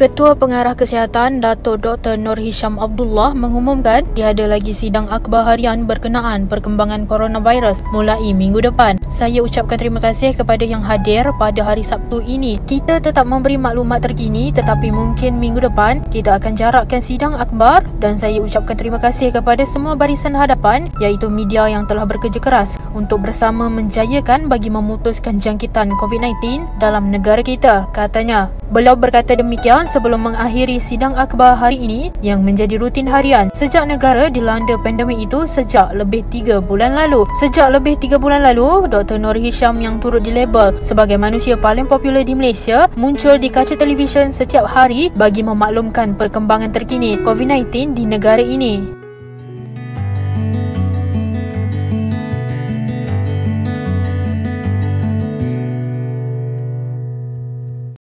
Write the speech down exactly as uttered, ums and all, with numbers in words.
Ketua Pengarah Kesihatan Datuk Doktor Nur Hisham Abdullah mengumumkan tiada lagi sidang akhbar harian berkenaan perkembangan coronavirus mulai minggu depan. Saya ucapkan terima kasih kepada yang hadir pada hari Sabtu ini. Kita tetap memberi maklumat terkini, tetapi mungkin minggu depan kita akan jarakkan sidang akhbar, dan saya ucapkan terima kasih kepada semua barisan hadapan iaitu media yang telah bekerja keras untuk bersama menjayakan bagi memutuskan jangkitan COVID sembilan belas dalam negara kita, katanya. Beliau berkata demikian sebelum mengakhiri sidang akhbar hari ini yang menjadi rutin harian sejak negara dilanda pandemik itu sejak lebih tiga bulan lalu. Sejak lebih tiga bulan lalu, Doktor Nur Hisham yang turut dilabel sebagai manusia paling popular di Malaysia muncul di kaca televisyen setiap hari bagi memaklumkan perkembangan terkini COVID sembilan belas di negara ini.